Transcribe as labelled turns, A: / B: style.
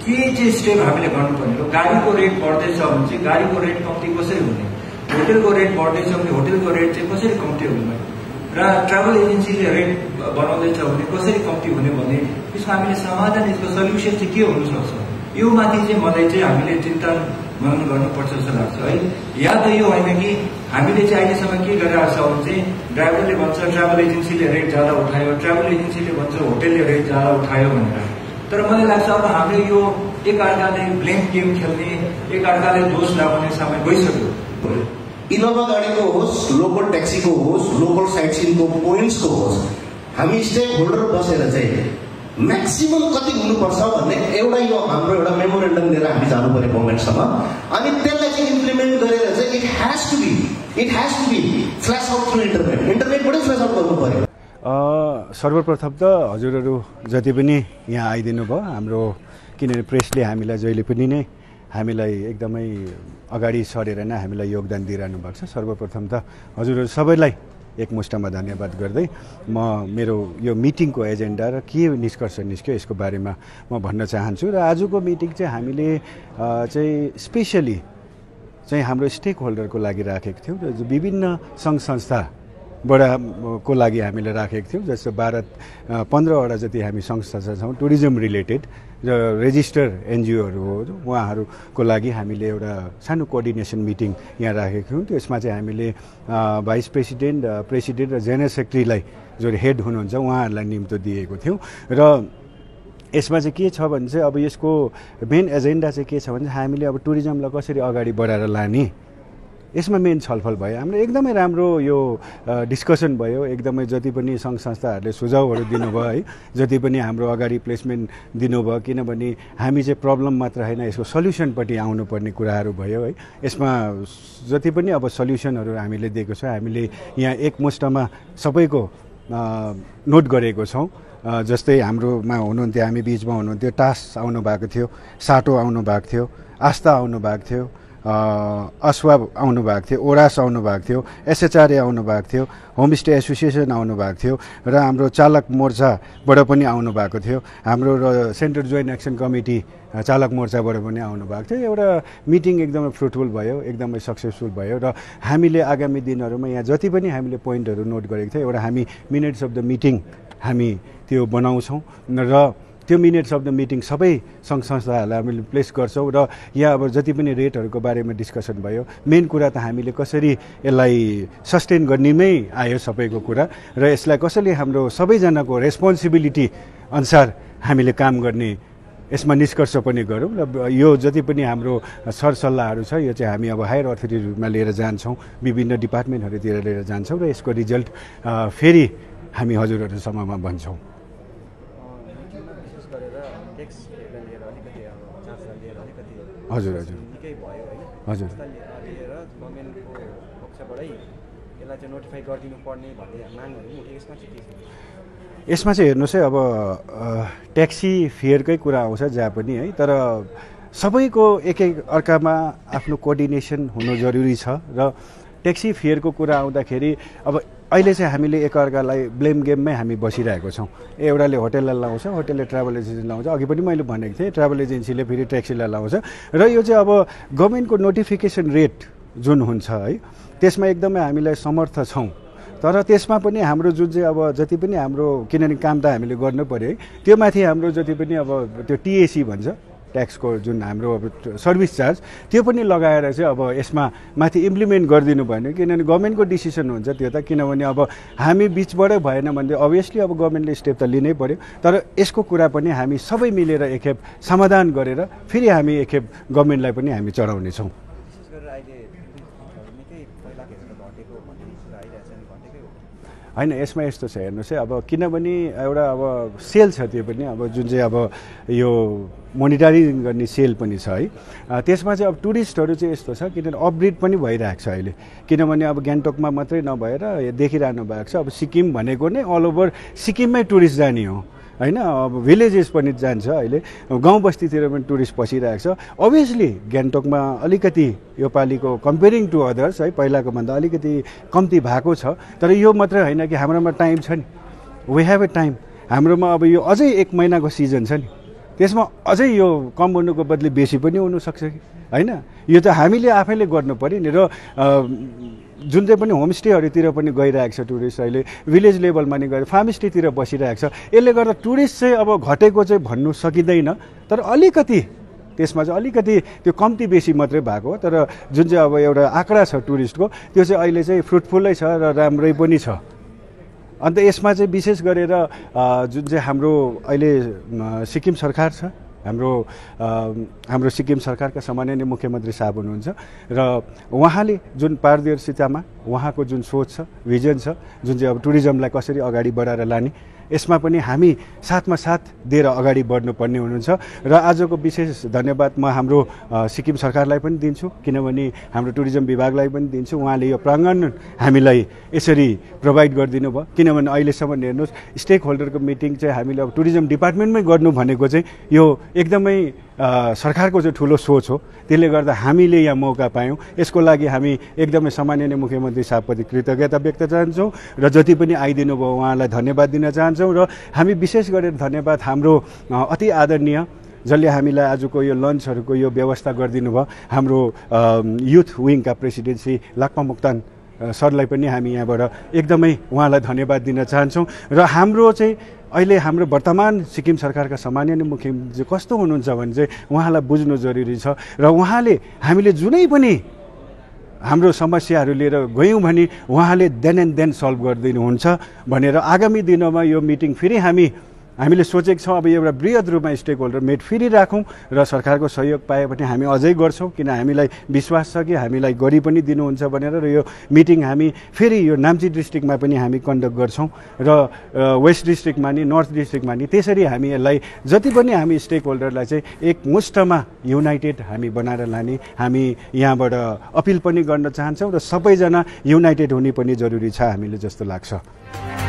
A: के चाहिँ स्टेप हामीले गर्नुपर्ने हो। गाडीको रेट बढ्दैछ भने चाहिँ गाडीको रेट कम्ती कसरी हुने, होटलको रेट बढ्दैछ भने होटलको रेट चाहिँ कसरी कम्ती हुने, र ट्राभल एजेन्सीले रेट बनाउँदैछ भने कसरी कम्ती हुने भन्ने यसको हामीले समाधान, यसको सल्युसन चाहिँ के हुन सक्छ, यो माथि चाहिँ मलाई चाहिँ हामीले चिन्ता मनन गर्नुपर्छ जस्तो लाग्छ है। या त यो होइन कि हामीले चाहिँ अहिलेसम्म के गरिरहेको छ भने चाहिँ ड्राइभरले भन्छ ट्राभल एजेन्सीले रेट ज्यादा उठायो, ट्राभल एजेन्सीले भन्छ होटलले रेट ज्यादा उठायो भनेर। तर मलाई लाग्छ अब हाम्रो यो एकअर्काले ब्लेम गेम खेल्ने, एकअर्काले दोष लगाउने समय गइसक्यो।
B: इनोभा गाडीको होस्, लोकल ट्याक्सीको होस्, लोकल साइटसिनको पोइन्ट्सको होस्, हामी स्टेक होल्डर बसेर चाहिँ म्याक्सिमम कति हुनुपर्छ भन्ने एउटा यो हाम्रो एउटा मेमोरेन्डम लिएर हामी जानु पर्यो गभर्मेन्टसँग। अनि त्यसलाई चाहिँ इम्प्लिमेन्ट गरेर चाहिँ it has to be flash out through इन्टरनेटबाटै फ्ल्यास आउट गर्नु पर्यो।
C: सर्वप्रथम त हजुरहरू जति पनि यहाँ आइदिनु भयो, हाम्रो किनभने प्रेसले हामीलाई जहिले पनि नै हामीलाई एकदमै अगाडि सरेर नै हामीलाई योगदान दिइरहनु भएको छ। सर्वप्रथम त हजुरहरू सबैलाई एकमुष्टमा धन्यवाद गर्दै म मेरो यो मिटिङको एजेन्डा र के निष्कर्ष निस्क्यो यसको बारेमा म भन्न चाहन्छु। र आजको मिटिङ चाहिँ हामीले चाहिँ स्पेसली चाहिँ हाम्रो स्टेक होल्डरको लागि राखेको थियौँ र विभिन्न सङ्घ संस्था को लागि हामीले राखेको थियौँ। जस्तो 15वटा जति हामी सङ्घ संस्था छौँ टुरिज्म रिलेटेड र रेजिस्टर एनजिओहरू हो, उहाँहरूको लागि हामीले एउटा सानो कोअर्डिनेसन मिटिङ यहाँ राखेको थियौँ। त्यसमा चाहिँ हामीले भाइस प्रेसिडेन्ट, प्रेसिडेन्ट र जेनरल सेक्रेटरीलाई जो हेड हुनुहुन्छ उहाँहरूलाई निम्तो दिएको थियौँ। र यसमा चाहिँ के छ भने चाहिँ अब यसको मेन एजेन्डा चाहिँ के छ भने हामीले अब टुरिज्मलाई कसरी अगाडि बढाएर लाने, यसमा मेन छलफल भयो। हाम्रो एकदमै राम्रो यो डिस्कसन भयो। एकदमै जति पनि सङ्घ संस्थाहरूले सुझावहरू दिनुभयो है, जति पनि हाम्रो अगाडि प्लेसमेन्ट दिनुभयो, किनभने हामी चाहिँ प्रब्लम मात्र होइन यसको सल्युसनपट्टि आउनुपर्ने कुराहरू भयो है। यसमा जति पनि अब सल्युसनहरू हामीले दिएको छ, हामीले यहाँ एकमुष्टमा सबैको नोट गरेको छौँ। जस्तै हाम्रोमा हुनुहुन्थ्यो, हामी बिचमा हुनुहुन्थ्यो, टास आउनु भएको थियो, साटो आउनु भएको थियो, आस्था आउनु भएको थियो, अस्वाब आउनु भएको थियो, ओरास आउनु भएको थियो, एसएचआरए आउनु भएको थियो, होमस्टे एसोसिएसन आउनु भएको थियो र हाम्रो चालक मोर्चाबाट पनि आउनु भएको थियो, हाम्रो सेन्ट्रल जोइन्ट एक्सन कमिटी चालक मोर्चाबाट पनि आउनु भएको थियो। एउटा मिटिङ एकदमै फ्रुटफुल भयो, एकदमै सक्सेसफुल भयो र हामीले आगामी दिनहरूमा यहाँ जति पनि हामीले पोइन्टहरू नोट गरेको थियो, एउटा हामी मिनट्स अफ द मिटिङ हामी त्यो बनाउँछौँ र त्यो मिनट्स अफ द मिटिङ सबै सङ्घ संस्थाहरूलाई हामीले प्लेस गर्छौँ। र यहाँ अब जति पनि रेटहरूको बारेमा डिस्कसन भयो, मेन कुरा त हामीले कसरी यसलाई सस्टेन गर्नेमै आयो सबैको कुरा, र यसलाई कसरी हाम्रो सबैजनाको रेस्पोन्सिबिलिटी अनुसार हामीले काम गर्ने यसमा निष्कर्ष पनि गरौँ। र यो जति पनि हाम्रो सरसल्लाहहरू छ यो चाहिँ हामी अब हायर अथोरिटीमा लिएर जान्छौँ, विभिन्न डिपार्टमेन्टहरूतिर लिएर जान्छौँ र यसको रिजल्ट फेरि हामी हजुरहरूसम्ममा भन्छौँ। हजुर हजुर हजुर यसमा चाहिँ हेर्नुहोस् है, अब ट्याक्सी फेयरकै कुरा आउँछ जहाँ पनि है, तर सबैको एक अर्कामा आफ्नो कोअर्डिनेसन हुनु जरुरी छ। र ट्याक्सी फेयरको कुरा आउँदाखेरि अब अहिले चाहिँ हामीले एकअर्कालाई ब्लेम गेममै हामी बसिरहेको छौँ। एउटाले होटललाई लाउँछ, होटलले ट्राभल एजेन्सी लाउँछ, अघि पनि मैले भनेको थिएँ ट्राभल एजेन्सीले फेरि ट्याक्सीलाई लाउँछ। र यो चाहिँ अब गभर्मेन्टको नोटिफिकेसन रेट जुन हुन्छ है, त्यसमा एकदमै हामीलाई समर्थ छौँ। तर त्यसमा पनि हाम्रो जुन चाहिँ अब जति पनि हाम्रो, किनभने काम त हामीले गर्नु पऱ्यो है, त्यो माथि हाम्रो जति पनि अब त्यो टिएसी भन्छ ट्याक्सको जुन हाम्रो अब सर्भिस चार्ज, त्यो पनि लगाएर चाहिँ अब यसमा माथि इम्प्लिमेन्ट गरिदिनु भएन, किनभने गभर्मेन्टको डिसिसन हुन्छ त्यो त। किनभने अब हामी बिचबाटै भएन भने अभियसली अब गभर्मेन्टले स्टेप त लिनै पर्यो। तर यसको कुरा पनि हामी सबै मिलेर एकखेप समाधान गरेर फेरि हामी एकखेप गभर्मेन्टलाई पनि हामी चढाउनेछौँ। होइन, यसमा यस्तो छ हेर्नुहोस् है, अब किनभने एउटा अब सेल छ, त्यो पनि अब जुन चाहिँ अब यो मोनिटरिङ गर्ने सेल पनि छ है। त्यसमा चाहिँ अब टुरिस्टहरू चाहिँ यस्तो छ, किनभने अपग्रेड पनि भइरहेको छ अहिले, किनभने अब गान्तोकमा मात्रै नभएर देखिरहनु भएको छ अब सिक्किम भनेको नै अल ओभर सिक्किममै टुरिस्ट जाने हो होइन। अब भिलेजेस पनि जान्छ अहिले, गाउँ बस्तीतिर पनि टुरिस्ट पसिरहेको छ। अभियसली गान्तोकमा अलिकति यो पालिको कम्पेरिङ टु अदर्स है, पहिलाको भन्दा अलिकति कम्ती भएको छ। तर यो मात्रै होइन कि हाम्रोमा टाइम छ नि, वी हेभ ए टाइम। हाम्रोमा अब यो अझै 1 महिनाको सिजन छ नि, त्यसमा अझै यो कम हुनुको बदली बेसी पनि हुनसक्छ कि होइन। यो त हामीले आफैले गर्नु पऱ्यो नि। र जुन चाहिँ पनि होमस्टेहरूतिर पनि गइरहेको छ टुरिस्ट, अहिले भिलेज लेभलमा नि गएर फार्मस्टेतिर बसिरहेको छ। यसले गर्दा टुरिस्ट चाहिँ अब घटेको चाहिँ भन्नु सकिँदैन, तर अलिकति त्यसमा चाहिँ अलिकति त्यो कम्ती बेसी मात्रै भएको हो। तर जुन चाहिँ अब एउटा आँकडा छ टुरिस्टको, त्यो चाहिँ अहिले चाहिँ फ्रुटफुलै छ र राम्रै पनि छ। अन्त यसमा चाहिँ विशेष गरेर जुन चाहिँ हाम्रो अहिले सिक्किम सरकार छ, हाम्रो सिक्किम सरकारका सम्माननीय मुख्यमन्त्री साहब हुनुहुन्छ र उहाँले जुन पारदर्शितामा उहाँको जुन सोच छ, भिजन छ, जुन चाहिँ अब टुरिज्मलाई कसरी अगाडि बढाएर लाने, यसमा पनि हामी साथमा साथ दिएर अगाडि बढ्नुपर्ने हुनुहुन्छ। र आजको विशेष धन्यवाद म हाम्रो सिक्किम सरकारलाई पनि दिन्छु, किनभने हाम्रो टुरिज्म विभागलाई पनि दिन्छु। उहाँले यो प्राङ्गण हामीलाई यसरी प्रोभाइड गरिदिनु भयो। किनभने अहिलेसम्म हेर्नुहोस्, स्टेक होल्डरको मिटिङ चाहिँ हामीले अब टुरिज्म डिपार्टमेन्टमै गर्नु भनेको चाहिँ यो एकदमै सरकारको चाहिँ ठुलो सोच हो। त्यसले गर्दा हामीले यहाँ मौका पायौँ। यसको लागि हामी एकदमै सम्माननीय मुख्यमन्त्री साहबप्रति कृतज्ञता व्यक्त चाहन्छौँ र जति पनि आइदिनु भयो उहाँलाई धन्यवाद दिन चाहन्छौँ। र हामी विशेष गरेर धन्यवाद हाम्रो अति आदरणीय जसले हामीलाई आजको यो लन्चहरूको यो व्यवस्था गरिदिनु भयो, हाम्रो युथ विङका प्रेसिडेन्ट श्री लाक्पा मोक्तान सरलाई पनि हामी यहाँबाट एकदमै उहाँलाई धन्यवाद दिन चाहन्छौँ। र हाम्रो चाहिँ अहिले हाम्रो वर्तमान सिक्किम सरकारका सम्माननीय मुख्यमन्त्री कस्तो हुनुहुन्छ भने चाहिँ उहाँलाई बुझ्नु जरुरी छ। र उहाँले हामीले जुनै पनि हाम्रो समस्याहरू लिएर गयौँ भने उहाँले देन एन्ड देन सल्भ गरिदिनुहुन्छ भनेर आगामी दिनमा यो मिटिङ फेरि हामीले सोचेको छौँ। अब एउटा बृहत रूपमा स्टेक होल्डर मिट फेरि राखौँ र सरकारको सहयोग पाए भने हामी अझै गर्छौँ, किन हामीलाई विश्वास छ कि हामीलाई गरी पनि दिनुहुन्छ भनेर। र यो मिटिङ हामी फेरि यो नाम्ची डिस्ट्रिक्टमा पनि हामी कन्डक्ट गर्छौँ र वेस्ट डिस्ट्रिक्टमा नि नर्थ डिस्ट्रिक्टमा नि। त्यसरी हामी यसलाई जति पनि हामी स्टेक होल्डरलाई चाहिँ एक मुष्टमा युनाइटेड हामी बनाएर लाने हामी यहाँबाट अपिल पनि गर्न चाहन्छौँ। र सबैजना युनाइटेड हुने पनि जरुरी छ हामीले जस्तो लाग्छ।